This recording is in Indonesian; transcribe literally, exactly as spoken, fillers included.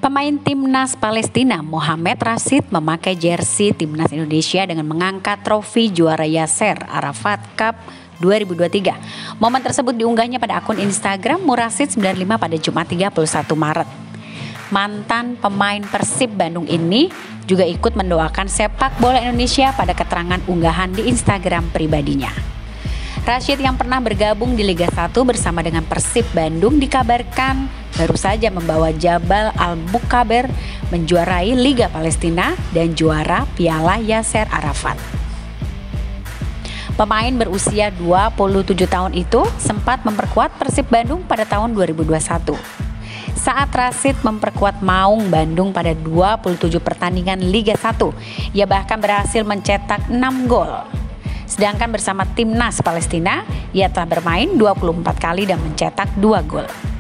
Pemain Timnas Palestina Mohamed Rashid memakai jersey Timnas Indonesia dengan mengangkat trofi juara Yasser Arafat Cup dua ribu dua puluh tiga. Momen tersebut diunggahnya pada akun Instagram Murasid sembilan puluh lima pada Jumat tiga puluh satu Maret. Mantan pemain Persib Bandung ini juga ikut mendoakan sepak bola Indonesia pada keterangan unggahan di Instagram pribadinya. Rashid yang pernah bergabung di Liga satu bersama dengan Persib Bandung dikabarkan baru saja membawa Jabal Al-Mukaber menjuarai Liga Palestina dan juara Piala Yasser Arafat. Pemain berusia dua puluh tujuh tahun itu sempat memperkuat Persib Bandung pada tahun dua ribu dua puluh satu. Saat Rashid memperkuat Maung Bandung pada dua puluh tujuh pertandingan Liga satu, ia bahkan berhasil mencetak enam gol. Sedangkan bersama Timnas Palestina, ia telah bermain dua puluh empat kali dan mencetak dua gol.